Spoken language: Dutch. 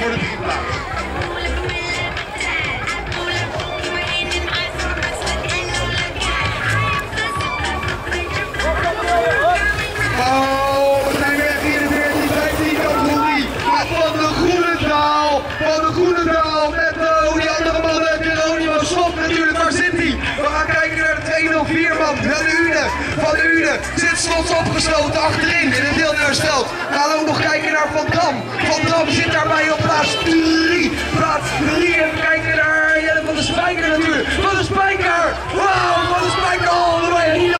voor de 3 plaats. Oh, we zijn weg hier in de 14-15 categorie. Van de Groenendaal met die andere man, Geronimo Schot natuurlijk. Waar zit hij? We gaan kijken naar de 204-man van Une. Zit Slots opgesloten achterin in het deelnemersveld. We gaan ook nog kijken naar Van Dam. Van Dam zit daarbij op plaats 3. Plaats 3. Even kijken naar Jelle van de Spijker natuurlijk. Van de Spijker! Wauw!